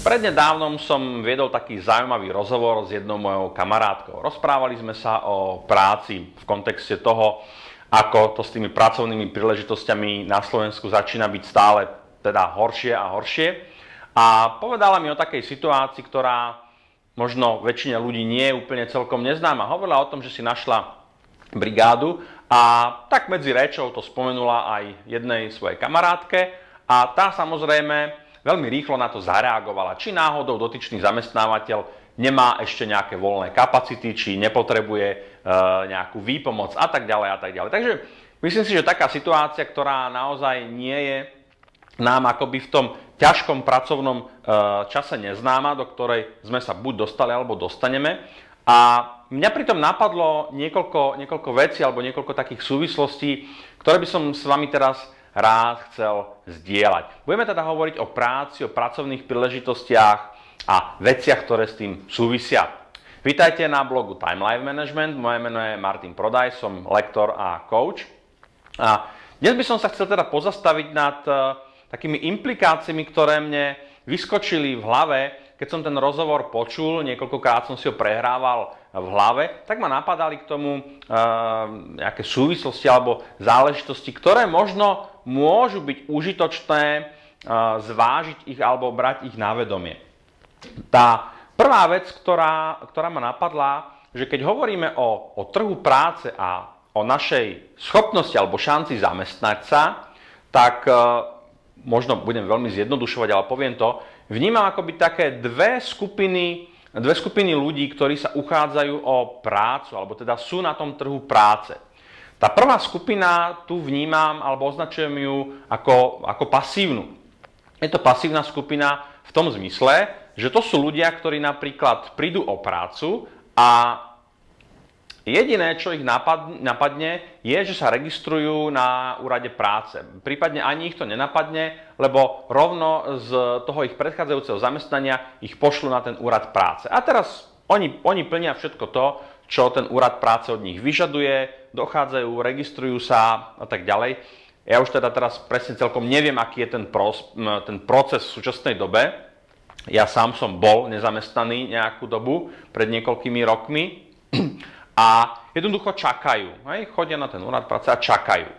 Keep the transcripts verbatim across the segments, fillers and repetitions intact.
Prednedávnom som viedol taký zaujímavý rozhovor s jednou mojou kamarátkou. Rozprávali sme sa o práci v kontexte toho, ako to s tými pracovnými príležitosťami na Slovensku začína byť stále teda horšie a horšie. A povedala mi o takej situácii, ktorá možno väčšine ľudí nie je úplne celkom neznáma. Hovorila o tom, že si našla brigádu a tak medzi rečou to spomenula aj jednej svojej kamarátke a tá samozrejme veľmi rýchlo na to zareagovala, či náhodou dotyčný zamestnávateľ nemá ešte nejaké voľné kapacity, či nepotrebuje e, nejakú výpomoc a tak ďalej a tak ďalej. Takže myslím si, že taká situácia, ktorá naozaj nie je nám akoby v tom ťažkom pracovnom e, čase neznáma, do ktorej sme sa buď dostali alebo dostaneme. A mňa pritom napadlo niekoľko, niekoľko vecí alebo niekoľko takých súvislostí, ktoré by som s vami teraz rád chcel zdieľať. Budeme teda hovoriť o práci, o pracovných príležitostiach a veciach, ktoré s tým súvisia. Vítajte na blogu Time Life Management. Moje meno je Martin Prodaj, som lektor a coach. A dnes by som sa chcel teda pozastaviť nad uh, takými implikáciami, ktoré mne vyskočili v hlave, keď som ten rozhovor počul, niekoľkokrát som si ho prehrával v hlave, tak ma napadali k tomu uh, nejaké súvislosti alebo záležitosti, ktoré možno môžu byť užitočné uh, zvážiť ich alebo brať ich na vedomie. Tá prvá vec, ktorá, ktorá ma napadla, že keď hovoríme o, o trhu práce a o našej schopnosti alebo šanci zamestnať sa, tak uh, možno budem veľmi zjednodušovať, ale poviem to, vnímam akoby také dve skupiny, dve skupiny ľudí, ktorí sa uchádzajú o prácu, alebo teda sú na tom trhu práce. Tá prvá skupina tu vnímam, alebo označujem ju ako, ako pasívnu. Je to pasívna skupina v tom zmysle, že to sú ľudia, ktorí napríklad prídu o prácu a jediné, čo ich napadne, je, že sa registrujú na úrade práce. Prípadne ani ich to nenapadne, lebo rovno z toho ich predchádzajúceho zamestnania ich pošlu na ten úrad práce. A teraz oni, oni plnia všetko to, čo ten úrad práce od nich vyžaduje, dochádzajú, registrujú sa a tak ďalej. Ja už teda teraz presne celkom neviem, aký je ten, pros, ten proces v súčasnej dobe. Ja sám som bol nezamestnaný nejakú dobu, pred niekoľkými rokmi. A jednoducho čakajú. Hej? Chodia na ten úrad práce a čakajú.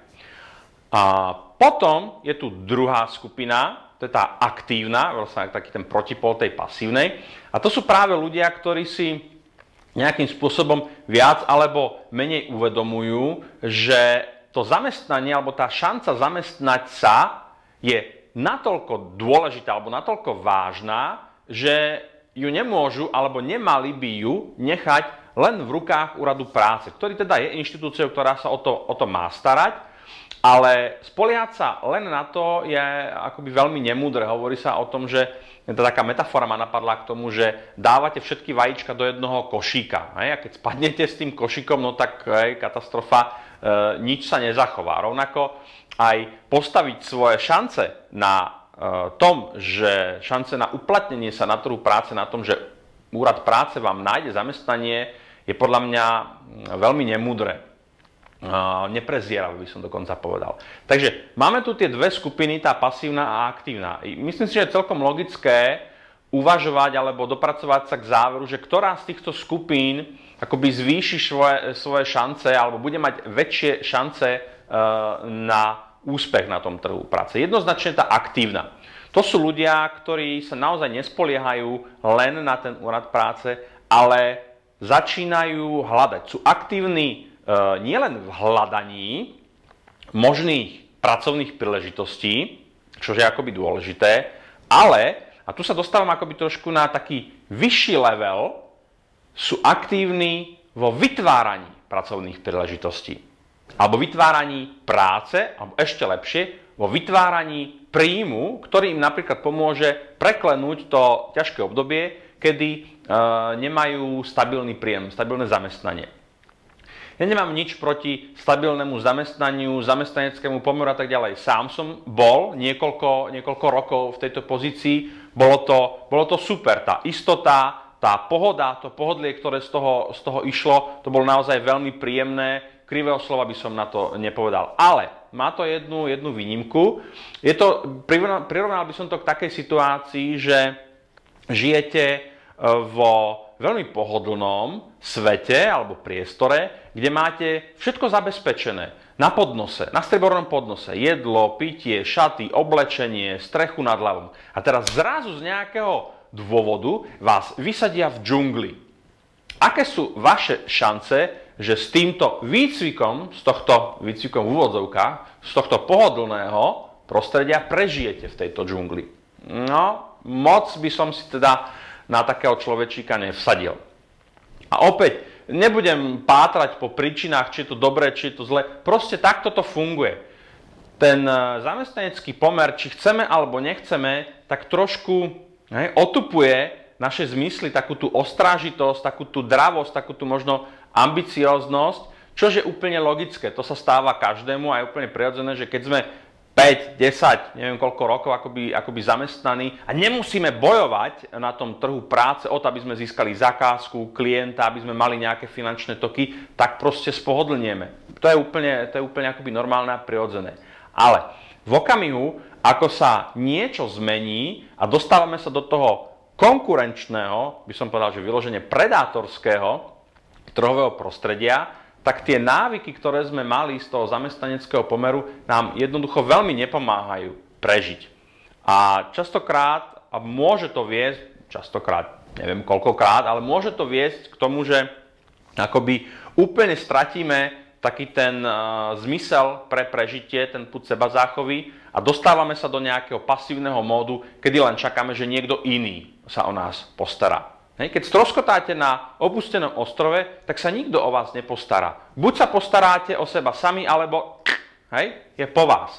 A potom je tu druhá skupina, to je tá aktívna, vlastne taký ten protipol tej pasívnej. A to sú práve ľudia, ktorí si nejakým spôsobom viac alebo menej uvedomujú, že to zamestnanie alebo tá šanca zamestnať sa je natoľko dôležitá alebo natoľko vážna, že ju nemôžu alebo nemali by ju nechať len v rukách úradu práce, ktorý teda je inštitúciou, ktorá sa o to, o to má starať, ale spoliehať sa len na to je akoby veľmi nemúdre. Hovorí sa o tom, že taká metafora ma napadla k tomu, že dávate všetky vajíčka do jednoho košíka. Hej? A keď spadnete s tým košíkom, no tak hej, katastrofa, e, nič sa nezachová. Rovnako aj postaviť svoje šance na e, tom, že šance na uplatnenie sa na trhu práce, na tom, že úrad práce vám nájde zamestnanie, je podľa mňa veľmi nemúdre. Neprezieravé by som dokonca povedal. Takže máme tu tie dve skupiny, tá pasívna a aktívna. Myslím si, že je celkom logické uvažovať alebo dopracovať sa k záveru, že ktorá z týchto skupín akoby zvýši svoje, svoje šance alebo bude mať väčšie šance na úspech na tom trhu práce. Jednoznačne tá aktívna. To sú ľudia, ktorí sa naozaj nespoliehajú len na ten úrad práce, ale začínajú hľadať. Sú aktívni e, nielen v hľadaní možných pracovných príležitostí, čo je akoby dôležité, ale, a tu sa dostávam akoby trošku na taký vyšší level, sú aktívni vo vytváraní pracovných príležitostí. Alebo vytváraní práce, alebo ešte lepšie, vo vytváraní príjmu, ktorý im napríklad pomôže preklenúť to ťažké obdobie, kedy e, nemajú stabilný príjem, stabilné zamestnanie. Ja nemám nič proti stabilnému zamestnaniu, zamestnaneckému pomeru a tak ďalej. Sám som bol niekoľko, niekoľko rokov v tejto pozícii. Bolo to, bolo to super. Tá istota, tá pohoda, to pohodlie, ktoré z toho, z toho išlo, to bolo naozaj veľmi príjemné. Krivého slova by som na to nepovedal. Ale má to jednu, jednu výnimku. Je to, prirovnal by som to k takej situácii, že žijete vo veľmi pohodlnom svete alebo priestore, kde máte všetko zabezpečené. Na podnose, na striebornom podnose. Jedlo, pitie, šaty, oblečenie, strechu nad hlavou. A teraz zrazu z nejakého dôvodu vás vysadia v džungli. Aké sú vaše šance, že s týmto výcvikom, z tohto výcvikom v úvodzovkách, z tohto pohodlného prostredia prežijete v tejto džungli? No, moc by som si teda na takého človečíka nevsadil. A opäť, nebudem pátrať po príčinách, či je to dobré, či je to zlé. Proste takto to funguje. Ten zamestnanecký pomer, či chceme alebo nechceme, tak trošku hej, otupuje naše zmysly, takú tú ostrážitosť, takú tú dravosť, takú tú možno ambicióznosť, čo je úplne logické. To sa stáva každému a je úplne prirodzené, že keď sme päť, desať, neviem koľko rokov akoby, akoby zamestnaní a nemusíme bojovať na tom trhu práce o to, aby sme získali zakázku, klienta, aby sme mali nejaké finančné toky, tak proste spohodlnieme. To je úplne, to je úplne akoby normálne a prirodzené. Ale v okamihu, ako sa niečo zmení a dostávame sa do toho konkurenčného, by som povedal, že vyloženie predátorského trhového prostredia, tak tie návyky, ktoré sme mali z toho zamestnaneckého pomeru, nám jednoducho veľmi nepomáhajú prežiť. A častokrát, a môže to viesť, častokrát, neviem koľkokrát, ale môže to viesť k tomu, že akoby úplne stratíme taký ten uh, zmysel pre prežitie, ten pud seba záchovy a dostávame sa do nejakého pasívneho módu, kedy len čakáme, že niekto iný sa o nás postará. Keď stroskotáte na opustenom ostrove, tak sa nikto o vás nepostará. Buď sa postaráte o seba sami, alebo hej, je po vás.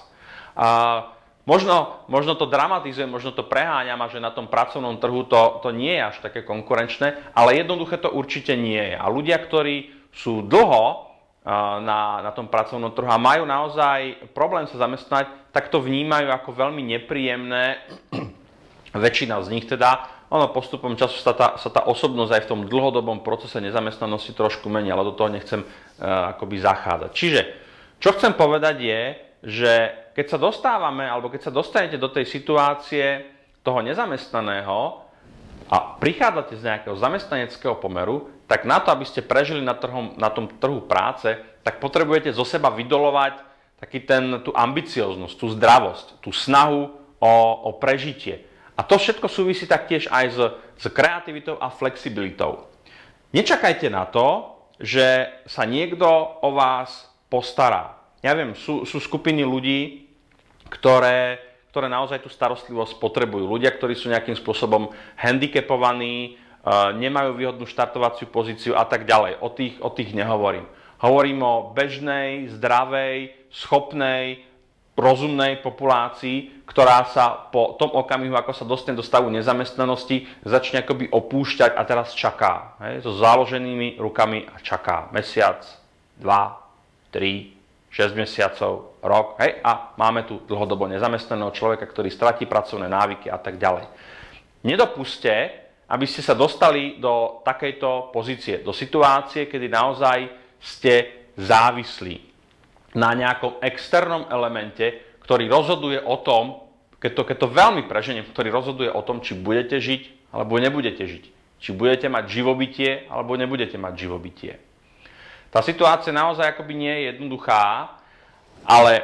A možno, možno to dramatizujem, možno to preháňam a že na tom pracovnom trhu to, to nie je až také konkurenčné, ale jednoduché to určite nie je. A ľudia, ktorí sú dlho na, na tom pracovnom trhu a majú naozaj problém sa zamestnať, tak to vnímajú ako veľmi nepríjemné. Väčšina z nich teda. Ono postupom času sa tá, sa tá osobnosť aj v tom dlhodobom procese nezamestnanosti trošku mení, ale do toho nechcem uh, akoby zachádzať. Čiže, čo chcem povedať je, že keď sa dostávame, alebo keď sa dostanete do tej situácie toho nezamestnaného a prichádzate z nejakého zamestnaneckého pomeru, tak na to, aby ste prežili na, trhom, na tom trhu práce, tak potrebujete zo seba vydolovať taký ten, tú ambicioznosť, tú zdravosť, tú snahu o, o prežitie. A to všetko súvisí taktiež aj s, s kreativitou a flexibilitou. Nečakajte na to, že sa niekto o vás postará. Ja viem, sú, sú skupiny ľudí, ktoré, ktoré naozaj tú starostlivosť potrebujú. Ľudia, ktorí sú nejakým spôsobom handicapovaní, nemajú výhodnú štartovaciu pozíciu a tak ďalej. O tých, o tých nehovorím. Hovorím o bežnej, zdravej, schopnej, rozumnej populácii, ktorá sa po tom okamihu, ako sa dostane do stavu nezamestnanosti, začne akoby opúšťať a teraz čaká. Hej, so záloženými rukami a čaká. Mesiac, dva, tri, šesť mesiacov, rok. Hej, a máme tu dlhodobo nezamestnaného človeka, ktorý stratí pracovné návyky a tak ďalej. Nedopusťte, aby ste sa dostali do takejto pozície, do situácie, kedy naozaj ste závislí na nejakom externom elemente, ktorý rozhoduje o tom, keď to, keď to veľmi preženiem, ktorý rozhoduje o tom, či budete žiť, alebo nebudete žiť. Či budete mať živobytie, alebo nebudete mať živobytie. Tá situácia naozaj akoby nie je jednoduchá, ale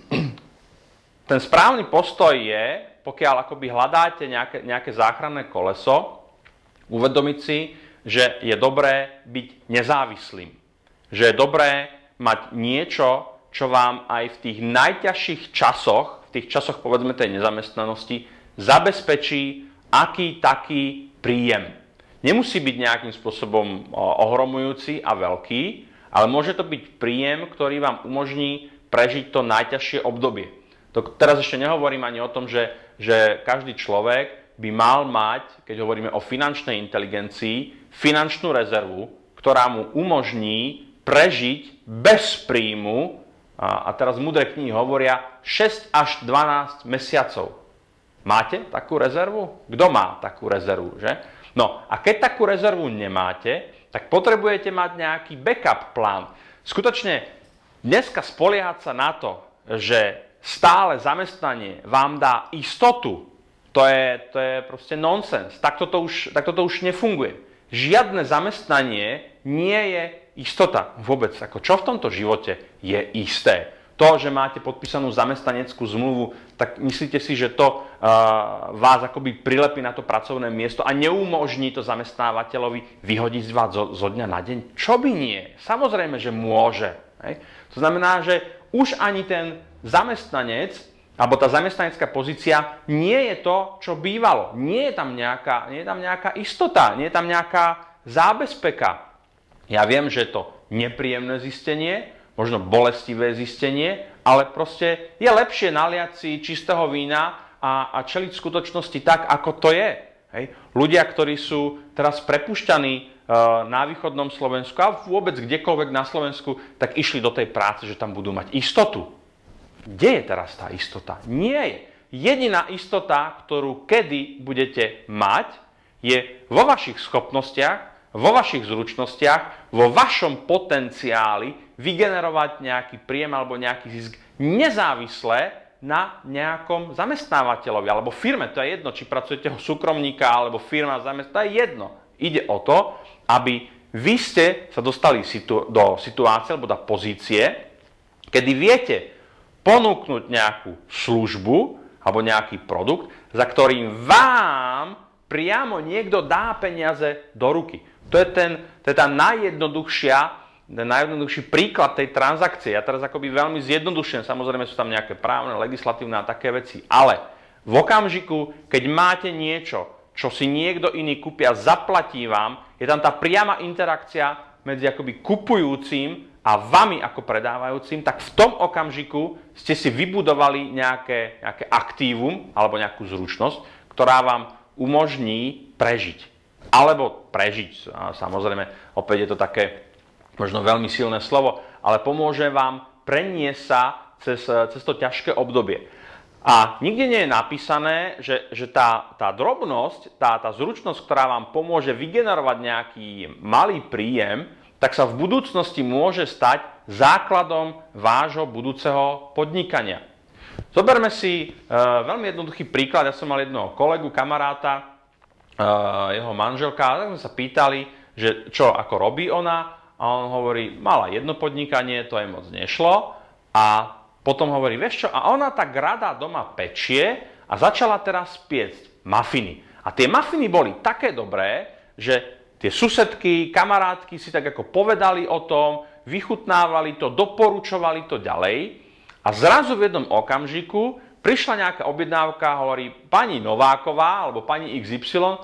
ten správny postoj je, pokiaľ akoby hľadáte nejaké, nejaké záchranné koleso, uvedomiť si, že je dobré byť nezávislým. Že je dobré mať niečo, čo vám aj v tých najťažších časoch, v tých časoch povedzme tej nezamestnanosti, zabezpečí aký taký príjem. Nemusí byť nejakým spôsobom ohromujúci a veľký, ale môže to byť príjem, ktorý vám umožní prežiť to najťažšie obdobie. To, teraz ešte nehovorím ani o tom, že, že každý človek by mal mať, keď hovoríme o finančnej inteligencii, finančnú rezervu, ktorá mu umožní prežiť bez príjmu. A teraz múdre knihy hovoria šesť až dvanásť mesiacov. Máte takú rezervu? Kto má takú rezervu, že? No a keď takú rezervu nemáte, tak potrebujete mať nejaký backup plán. Skutočne dneska spoliehať sa na to, že stále zamestnanie vám dá istotu To je, to je proste nonsens. Takto to už, takto to už nefunguje. Žiadne zamestnanie nie je istota. Vôbec. Ako čo v tomto živote je isté? To, že máte podpísanú zamestnaneckú zmluvu, tak myslíte si, že to uh, vás akoby prilepí na to pracovné miesto a neumožní to zamestnávateľovi vyhodiť vás zo, zo dňa na deň? Čo by nie? Samozrejme, že môže. Hej? To znamená, že už ani ten zamestnanec alebo tá zamestnanecká pozícia nie je to, čo bývalo. Nie je tam nejaká, nie je tam nejaká istota, nie je tam nejaká zábezpeka. Ja viem, že je to nepríjemné zistenie, možno bolestivé zistenie, ale proste je lepšie naliať si čistého vína a, a čeliť skutočnosti tak, ako to je. Hej? Ľudia, ktorí sú teraz prepušťaní e, na východnom Slovensku a vôbec kdekoľvek na Slovensku, tak išli do tej práce, že tam budú mať istotu. Kde je teraz tá istota? Nie je. Jediná istota, ktorú kedy budete mať, je vo vašich schopnostiach, vo vašich zručnostiach, vo vašom potenciáli vygenerovať nejaký príjem alebo nejaký zisk nezávisle na nejakom zamestnávateľovi alebo firme. To je jedno, či pracujete ho súkromníka alebo firma zamestnávateľa. To je jedno. Ide o to, aby vy ste sa dostali situ- do situácie alebo do pozície, kedy viete ponúknuť nejakú službu alebo nejaký produkt, za ktorým vám priamo niekto dá peniaze do ruky. To je, ten, to je tá najjednoduchšia, ten najjednoduchší príklad tej transakcie. Ja teraz akoby veľmi zjednodušujem, samozrejme sú tam nejaké právne, legislatívne a také veci, ale v okamžiku, keď máte niečo, čo si niekto iný kúpia, zaplatí vám, je tam tá priama interakcia medzi akoby kupujúcim a vami ako predávajúcim, tak v tom okamžiku ste si vybudovali nejaké, nejaké aktívum alebo nejakú zručnosť, ktorá vám umožní prežiť. Alebo prežiť, samozrejme, opäť je to také možno veľmi silné slovo, ale pomôže vám preniesť sa cez, cez to ťažké obdobie. A nikde nie je napísané, že, že tá, tá drobnosť, tá, tá zručnosť, ktorá vám pomôže vygenerovať nejaký malý príjem, tak sa v budúcnosti môže stať základom vášho budúceho podnikania. Zoberme si e, veľmi jednoduchý príklad. Ja som mal jedného kolegu, kamaráta, Uh, jeho manželka, tak sme sa pýtali, že čo, ako robí ona, a on hovorí, mala jedno podnikanie, to jej moc nešlo, a potom hovorí, vieš čo, a ona tak rada doma pečie a začala teraz piecť mafiny. A tie mafiny boli také dobré, že tie susedky, kamarátky si tak ako povedali o tom, vychutnávali to, doporučovali to ďalej a zrazu v jednom okamžiku prišla nejaká objednávka, hovorí pani Nováková alebo pani iks ypsilon, e,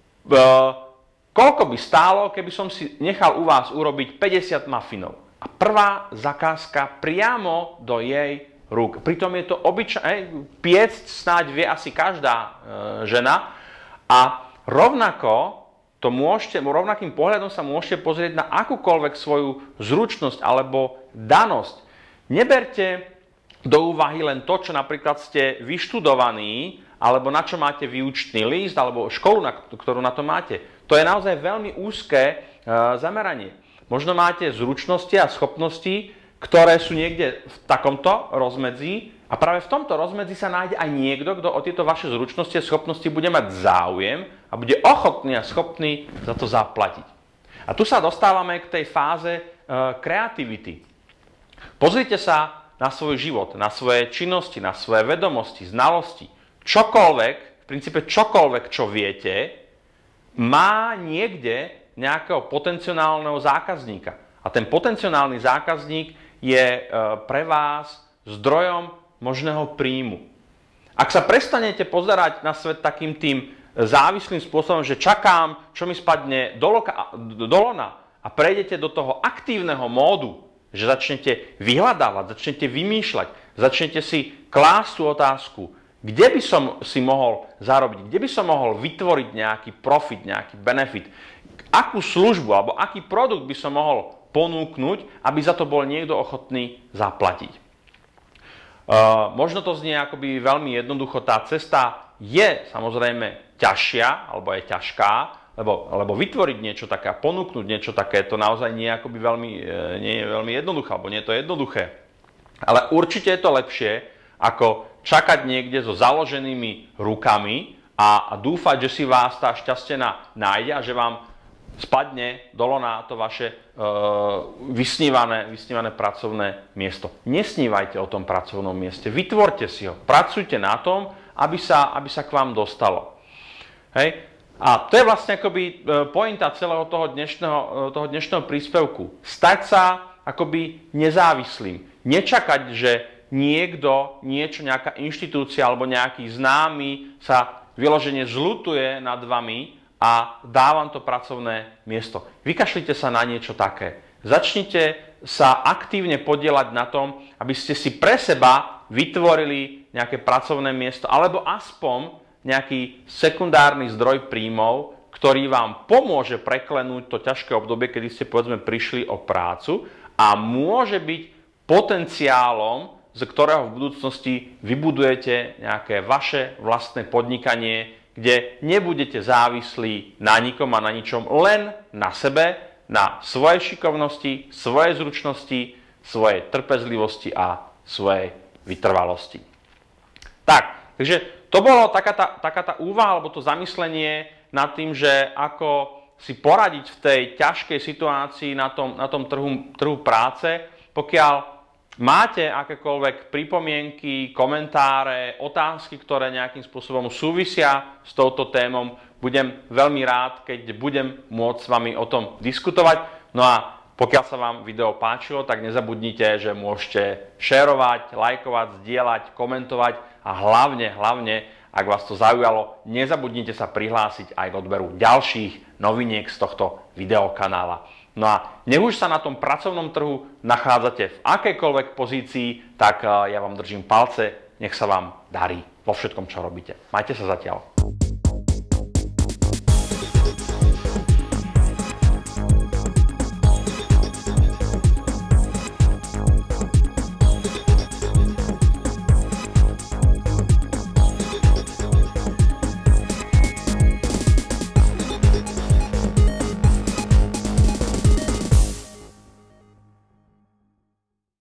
koľko by stálo, keby som si nechal u vás urobiť päťdesiat mafinov. A prvá zakázka priamo do jej rúk. Pritom je to obyčajné, piecť snáď vie asi každá e, žena a rovnako to môžete, rovnakým pohľadom sa môžete pozrieť na akúkoľvek svoju zručnosť alebo danosť. Neberte do úvahy len to, čo napríklad ste vyštudovaní, alebo na čo máte výučný list, alebo školu, na ktorú na to máte. To je naozaj veľmi úzké e, zameranie. Možno máte zručnosti a schopnosti, ktoré sú niekde v takomto rozmedzi a práve v tomto rozmedzi sa nájde aj niekto, kto o tieto vaše zručnosti a schopnosti bude mať záujem a bude ochotný a schopný za to zaplatiť. A tu sa dostávame k tej fáze e, kreativity. Pozrite sa na svoj život, na svoje činnosti, na svoje vedomosti, znalosti. Čokoľvek, v princípe čokoľvek, čo viete, má niekde nejakého potenciálneho zákazníka. A ten potenciálny zákazník je pre vás zdrojom možného príjmu. Ak sa prestanete pozerať na svet takým tým závislým spôsobom, že čakám, čo mi spadne do, loka, do lona a prejdete do toho aktívneho módu, že začnete vyhľadávať, začnete vymýšľať, začnete si klásť tú otázku, kde by som si mohol zarobiť, kde by som mohol vytvoriť nejaký profit, nejaký benefit, akú službu alebo aký produkt by som mohol ponúknuť, aby za to bol niekto ochotný zaplatiť. Uh, možno to znie akoby veľmi jednoducho, tá cesta je samozrejme ťažšia, alebo je ťažká, Lebo, lebo vytvoriť niečo také, ponúknuť niečo také, to naozaj nie je, akoby veľmi, nie je veľmi jednoduché, alebo nie je to jednoduché. Ale určite je to lepšie, ako čakať niekde so založenými rukami a, a dúfať, že si vás tá šťastená nájde a že vám spadne do lona to vaše uh, vysnívané, vysnívané pracovné miesto. Nesnívajte o tom pracovnom mieste, vytvorte si ho, pracujte na tom, aby sa, aby sa k vám dostalo. Hej? A to je vlastne akoby pointa celého toho dnešného, toho dnešného príspevku. Stať sa akoby nezávislým. Nečakať, že niekto, niečo, nejaká inštitúcia alebo nejaký známy sa vyložene zľutuje nad vami a dá vám to pracovné miesto. Vykašlite sa na niečo také. Začnite sa aktívne podieľať na tom, aby ste si pre seba vytvorili nejaké pracovné miesto alebo aspoň nejaký sekundárny zdroj príjmov, ktorý vám pomôže preklenúť to ťažké obdobie, kedy ste povedzme prišli o prácu a môže byť potenciálom, z ktorého v budúcnosti vybudujete nejaké vaše vlastné podnikanie, kde nebudete závislí na nikom a na ničom, len na sebe, na svojej šikovnosti, svojej zručnosti, svojej trpezlivosti a svojej vytrvalosti. Tak, takže to bolo taká tá, taká tá úvaha, alebo to zamyslenie nad tým, že ako si poradiť v tej ťažkej situácii na tom, na tom trhu, trhu práce. Pokiaľ máte akékoľvek pripomienky, komentáre, otázky, ktoré nejakým spôsobom súvisia s touto témou, budem veľmi rád, keď budem môcť s vami o tom diskutovať. No a pokiaľ sa vám video páčilo, tak nezabudnite, že môžete šerovať, lajkovať, zdieľať, komentovať a hlavne, hlavne, ak vás to zaujalo, nezabudnite sa prihlásiť aj k odberu ďalších noviniek z tohto videokanála. No a nech už sa na tom pracovnom trhu nachádzate v akejkoľvek pozícii, tak ja vám držím palce, nech sa vám darí vo všetkom, čo robíte. Majte sa zatiaľ.